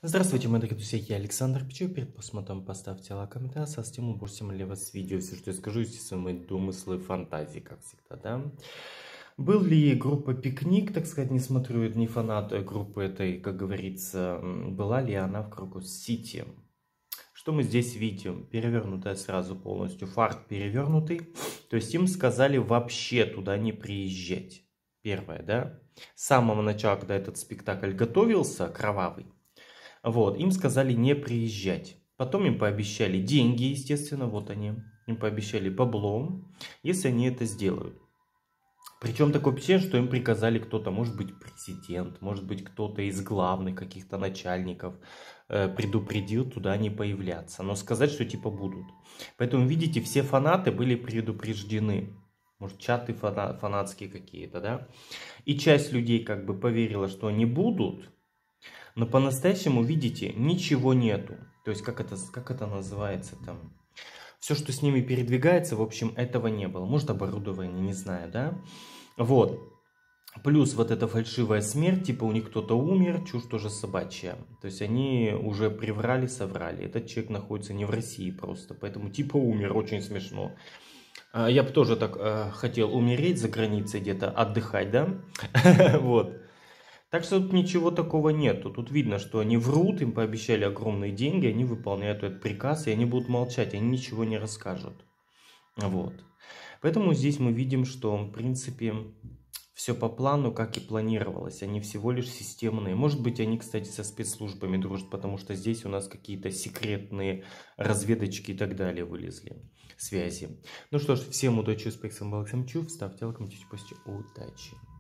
Здравствуйте, мои дорогие друзья, я Александр Пичук. Перед просмотром поставьте лайк, комментарий, со стимул бросим лево с видео. Все, что я скажу, естественно, мои домыслы, фантазии, как всегда, да. Был ли группа «Пикник», так сказать, не смотрю, не фанат группы этой, как говорится, была ли она в Крокус-Сити? Что мы здесь видим? Перевернутая сразу полностью, фарт перевернутый. То есть им сказали вообще туда не приезжать. Первое, да. С самого начала, когда этот спектакль готовился, кровавый, вот, им сказали не приезжать. Потом им пообещали деньги, естественно, вот они. Им пообещали бабло, если они это сделают. Причем такое впечатление, что им приказали кто-то, может быть президент, может быть кто-то из главных каких-то начальников предупредил туда не появляться. Но сказать, что типа будут. Поэтому, видите, все фанаты были предупреждены. Может, чаты фанатские какие-то, да? И часть людей как бы поверила, что они будут. Но по-настоящему, видите, ничего нету. То есть, как это называется там? Все, что с ними передвигается, в общем, этого не было. Может, оборудование, не знаю, да? Вот. Плюс вот эта фальшивая смерть, типа у них кто-то умер, чушь тоже собачья. То есть, они уже приврали, соврали. Этот человек находится не в России просто, поэтому типа умер, очень смешно. Я бы тоже так хотел умереть за границей где-то, отдыхать, да? Вот. Так что тут ничего такого нету. Тут видно, что они врут, им пообещали огромные деньги, они выполняют этот приказ, и они будут молчать, они ничего не расскажут. Вот. Поэтому здесь мы видим, что, в принципе, все по плану, как и планировалось. Они всего лишь системные. Может быть, они, кстати, со спецслужбами дружат, потому что здесь у нас какие-то секретные разведочки и так далее вылезли. Связи. Ну что ж, всем удачи, успехов, с вами был Александр Пичук. Ставьте лайк, комментируйте, удачи.